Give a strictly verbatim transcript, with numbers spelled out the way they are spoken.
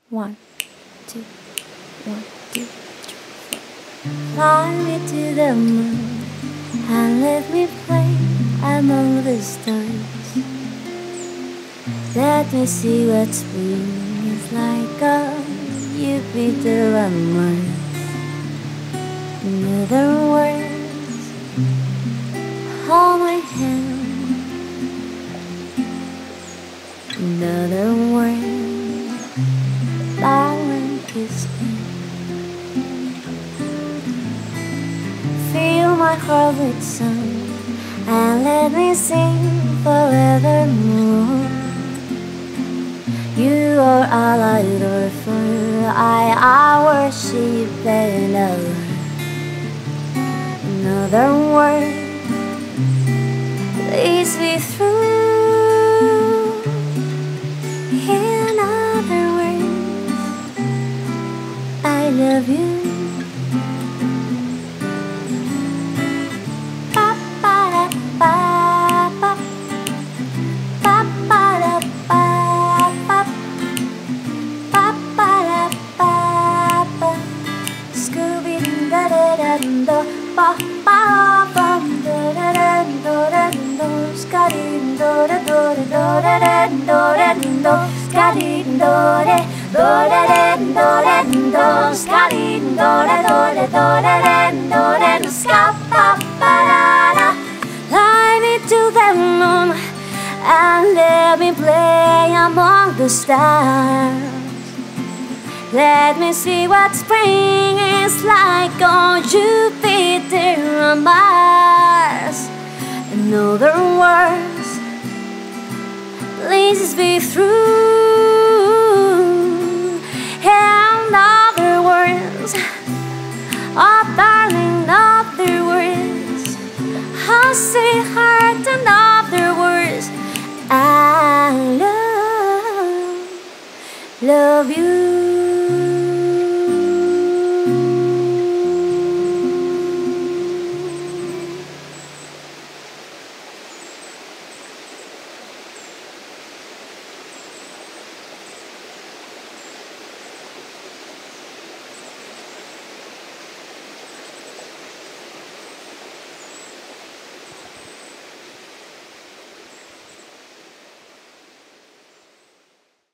One, two, one, two, three, four. Fly me to the moon and let me play among the stars. Let me see what spring is like on Jupiter and Mars. In other words, hold my hand. In other words, darling, kiss me. Fill my heart with song and let me sing forevermore. You are all I adore, for I, I worship and adore. In other words, leads me through. In other words, I love you. Fly me to the moon and let me play among the stars. Let me see what spring is like on Jupiter and Mars. In other words, leads me through.